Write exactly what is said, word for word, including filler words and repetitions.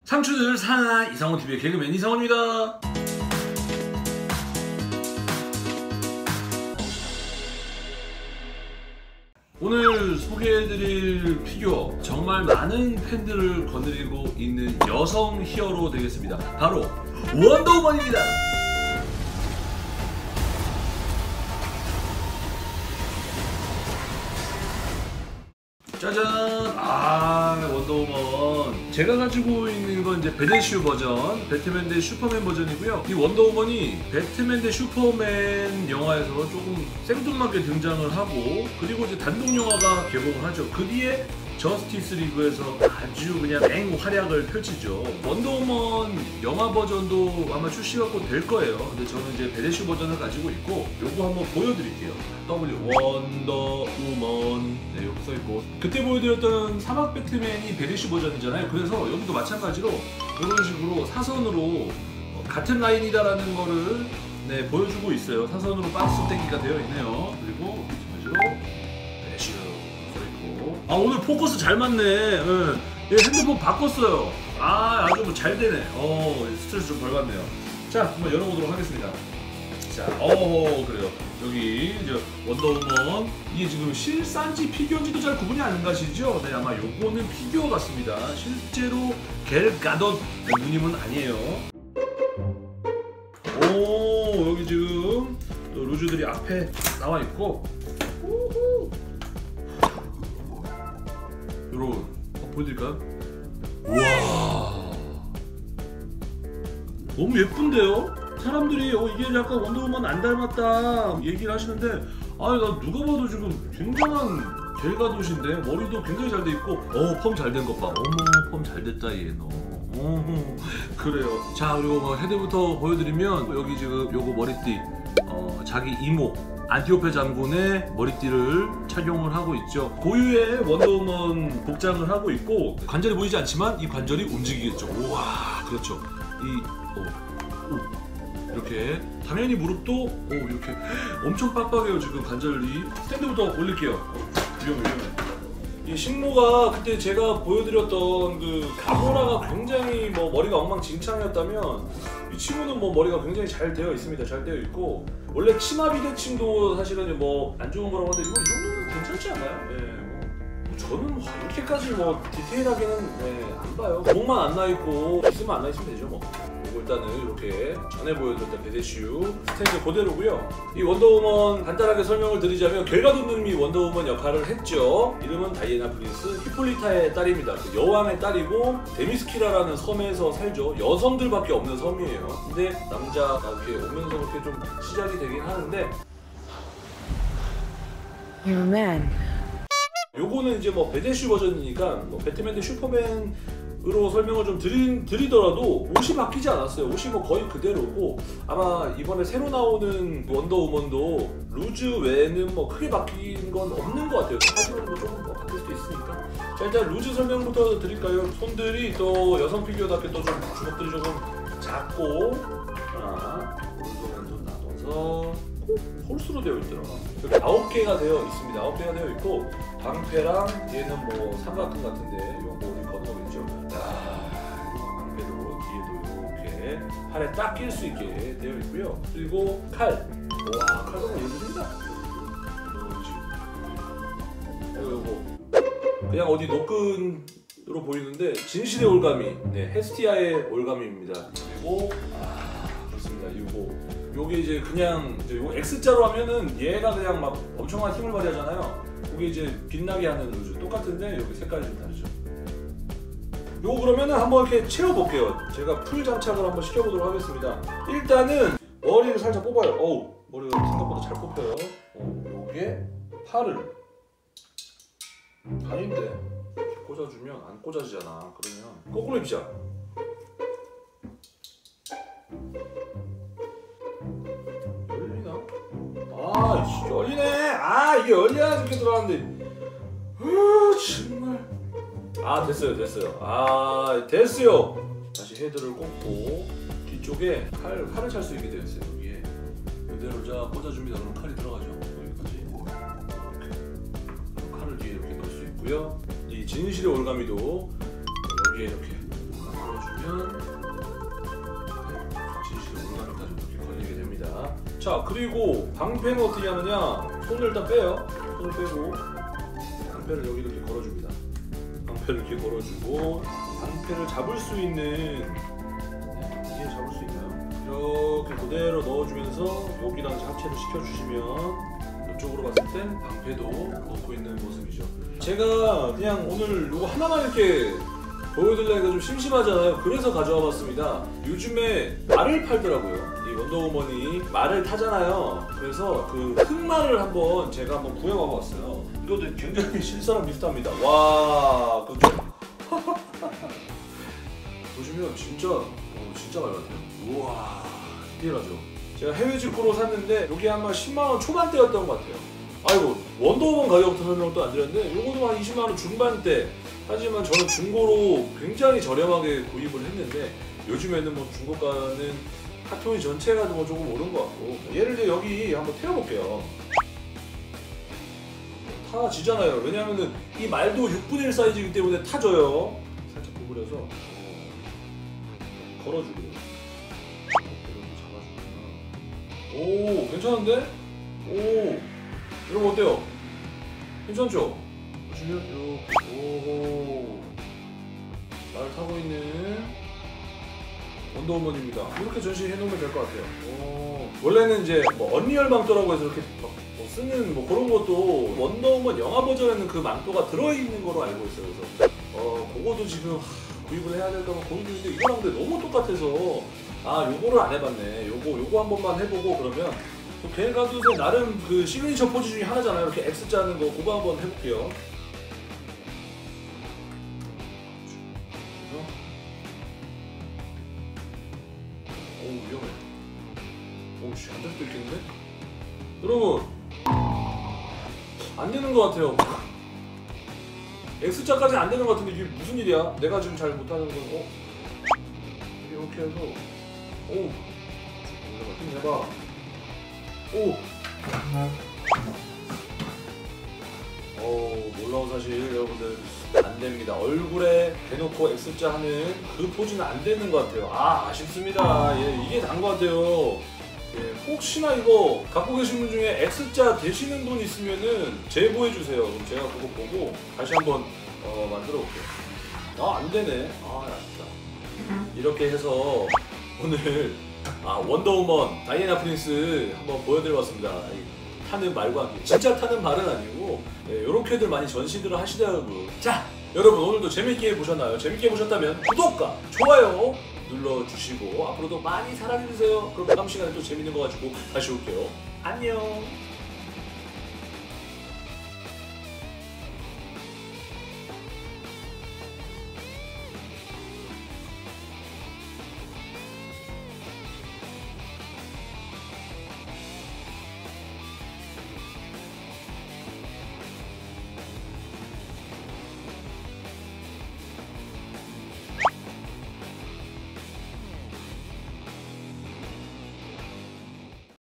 상추들 사나 이상훈티비의 개그맨 이상훈입니다. 오늘 소개해드릴 피규어, 정말 많은 팬들을 거느리고 있는 여성 히어로 되겠습니다. 바로 원더우먼입니다. 짜잔! 아, 원더우먼. 제가 가지고 있는 건 이제 배대슈 버전, 배트맨 대 슈퍼맨 버전이고요. 이 원더우먼이 배트맨 대 슈퍼맨 영화에서 조금 생뚱맞게 등장을 하고, 그리고 이제 단독 영화가 개봉을 하죠. 그 뒤에 저스티스 리그에서 아주 그냥 맹활약을 펼치죠. 원더우먼 영화 버전도 아마 출시가 곧 될 거예요. 근데 저는 이제 배대슈 버전을 가지고 있고, 요거 한번 보여드릴게요. W 원더우먼, 네, 여기 써있고, 그때 보여드렸던 사막 배트맨이 배대슈 버전이잖아요. 그래서 여기도 마찬가지로 이런 식으로 사선으로 같은 라인이다라는 거를 네, 보여주고 있어요. 사선으로 박스 떼기가 되어 있네요. 그리고 마찬가지로 배대슈 써있고. 아, 오늘 포커스 잘 맞네. 네. 얘 핸드폰 바꿨어요. 아, 아주 뭐 잘 되네. 어, 스트레스 좀 덜 받네요. 자, 한번 열어보도록 하겠습니다. 자, 어, 그래요. 여기 이제 원더우먼, 이게 지금 실사인지 피규어인지도 잘 구분이 안 가시죠? 네, 아마 요거는 피규어 같습니다. 실제로 겔 가덧 누님은 아니에요. 오, 여기 지금 루즈들이 앞에 나와 있고, 요런, 어, 보여드릴까요? 우와, 너무 예쁜데요? 사람들이 어, 이게 약간 원더우먼 안 닮았다 얘기를 하시는데, 아니, 나 누가 봐도 지금 굉장한 겔가돗인데 머리도 굉장히 잘 돼 있고, 어, 펌 잘 된 것 봐. 어머, 펌 잘 됐다 얘 너. 어, 그래요. 자, 그리고 뭐 헤드부터 보여드리면, 여기 지금 요거 머리띠, 어, 자기 이모 안티오페 장군의 머리띠를 착용을 하고 있죠. 고유의 원더우먼 복장을 하고 있고, 관절이 보이지 않지만 이 관절이 움직이겠죠. 우와, 그렇죠. 이 어, 오. 이렇게 당연히 무릎도 오, 이렇게 엄청 빡빡해요. 지금 관절이. 스탠드부터 올릴게요. 위험해 위험해. 이 식모가 그때 제가 보여드렸던 그 가모라가 굉장히 뭐 머리가 엉망진창이었다면, 이 친구는 뭐 머리가 굉장히 잘 되어 있습니다. 잘 되어 있고, 원래 치마 비대칭도 사실은 뭐 안 좋은 거라고 하는데, 이거 이 정도는 괜찮지 않나요? 네, 뭐 저는 뭐 이렇게까지 뭐 디테일하게는 네, 안 봐요. 목만 안 나 있고 있으면 안 나 있으면 되죠 뭐. 일단은 이렇게 전에 보여드렸던 배대슈 스탠드 그대로고요. 이 원더우먼 간단하게 설명을 드리자면, 겔가돗 누님이 원더우먼 역할을 했죠. 이름은 다이애나 프린스 히폴리타의 딸입니다. 그 여왕의 딸이고, 데미스키라라는 섬에서 살죠. 여성들밖에 없는 섬이에요. 근데 남자가 이렇게 오면서 그렇게 좀 시작이 되긴 하는데, You're a man. 요거는 이제 뭐 배대슈 버전이니까 뭐 배트맨 대 슈퍼맨 으로 설명을 좀 드리, 드리더라도 옷이 바뀌지 않았어요. 옷이 뭐 거의 그대로고, 아마 이번에 새로 나오는 원더우먼도 루즈 외에는 뭐 크게 바뀐 건 없는 것 같아요. 하지만 뭐 조금 뭐 바뀔 수도 있으니까. 자, 일단 루즈 설명부터 드릴까요? 손들이 또 여성 피규어답게 또 좀 주먹들이 조금 작고, 하나, 오른손 좀 나눠서 홀수로 되어 있더라고요. 이렇게 아홉 개가 되어 있습니다. 아홉 개가 되어 있고, 방패랑 얘는 뭐 삼각형 같은데 이거 뭐 어디 걷어보겠죠? 아, 방패도 뒤에도 이렇게 팔에 딱 낄 수 있게 되어 있고요. 그리고 칼, 와, 칼도 뭐 예술입니다. 이거 그냥 어디 노끈으로 보이는데 진실의 올가미, 네, 헤스티아의 올가미입니다. 그리고 아, 그렇습니다. 이거 요게 이제 그냥 이제 요 X자로 하면은 얘가 그냥 막 엄청난 힘을 발휘하잖아요. 이게 이제 빛나게 하는 루즈 똑같은데 여기 색깔이 좀 다르죠. 요거 그러면은 한번 이렇게 채워볼게요. 제가 풀 장착을 한번 시켜보도록 하겠습니다. 일단은 머리를 살짝 뽑아요. 어우, 머리가 생각보다 잘 뽑혀요. 어, 요게 팔을 아닌데 이렇게 꽂아주면 안 꽂아지잖아. 그러면 거꾸로 입자. 아, 열리네. 아, 이게 열려야 이렇게 들어가는데. 아, 정말. 아, 됐어요, 됐어요. 아, 됐어요. 다시 헤드를 꽂고 뒤쪽에 칼, 칼을 찰 수 있게 되어 있어요. 여기에 그대로 자 꽂아줍니다. 그럼 칼이 들어가죠. 여기까지. 이렇게. 칼을 뒤에 이렇게 넣을 수 있고요. 이 진실의 올가미도 여기에 이렇게 넣어주면 자, 그리고 방패는 어떻게 하느냐? 손을 일단 빼요. 손을 빼고 방패를 여기 이렇게 걸어줍니다. 방패를 이렇게 걸어주고 방패를 잡을 수 있는, 네, 이게 잡을 수 있나요? 이렇게 그대로 넣어주면서 여기랑 이제 합체를 시켜주시면 이쪽으로 봤을 땐 방패도 넣고 있는 모습이죠. 제가 그냥 오늘 이거 하나만 이렇게 보여드리려니까 좀 심심하잖아요. 그래서 가져와 봤습니다. 요즘에 말을 팔더라고요. 이 원더우먼이 말을 타잖아요. 그래서 그 흑말을 한번 제가 한번 구해와 봤어요. 이것도 굉장히 실사랑 비슷합니다. 와, 그죠? 보시면 진짜 어, 진짜 말 같아요. 우와, 디테일하죠. 제가 해외 직구로 샀는데 이게 아마 십만 원 초반대였던 것 같아요. 아이고, 원더우먼 가격부터 설명을 또 안 드렸는데 이거도 한 이십만 원 중반대. 하지만 저는 중고로 굉장히 저렴하게 구입을 했는데 요즘에는 뭐 중고가는 카토이 전체가 뭐 조금 오른 것 같고, 예를 들어 여기 한번 태워볼게요. 타지잖아요. 왜냐하면 이 말도 육분의 일 사이즈이기 때문에 타져요. 살짝 구부려서 어, 걸어주고요. 이렇게 잡아주면 오, 괜찮은데? 오, 이러면 어때요? 괜찮죠? 보시면 이렇게 오호, 말 타고 있는 원더우먼입니다. 이렇게 전시해 놓으면 될 것 같아요. 오. 원래는 이제 뭐 언리얼 망토라고 해서 이렇게 뭐 쓰는 뭐 그런 것도 원더우먼 영화 버전에는 그 망토가 들어있는 거로 알고 있어요. 그래서 어 그거도 지금 하, 구입을 해야 될까 봐 고민 중인데 이거랑 근데 너무 똑같아서 아, 요거를 안 해봤네. 요거 요거 한 번만 해보고 그러면 걔가도 나름 그 시그니처 포즈 중에 하나잖아요. 이렇게 X 자는 거 그거 한번 해볼게요. 오, 위험해. 오, 씨, 안 될 수도 있겠는데? 여러분, 안 되는 것 같아요. X자까지는 안 되는 것 같은데 이게 무슨 일이야? 내가 지금 잘 못하는 건 어? 이렇게 해서 오, 힘내봐. 오, 어, 놀라운 사실 여러분들 안 됩니다. 얼굴에 대놓고 X자 하는 그 포즈는 안 되는 것 같아요. 아, 아쉽습니다. 예, 이게 단 것 같아요. 예, 혹시나 이거 갖고 계신 분 중에 X자 되시는 분 있으면은 제보해 주세요. 그럼 제가 그거 보고 다시 한번 어, 만들어 볼게요. 아, 안 되네. 아, 아쉽다. 이렇게 해서 오늘 아, 원더우먼 다이애나 프린스 한번 보여드려봤습니다. 타는 말과 함께 진짜 타는 말은 아니고 네, 이렇게들 많이 전시들을 하시더라고요. 자, 여러분 오늘도 재밌게 보셨나요? 재밌게 보셨다면 구독과 좋아요 눌러주시고 앞으로도 많이 사랑해주세요. 그럼 다음 시간에 또 재밌는 거 가지고 다시 올게요. 안녕.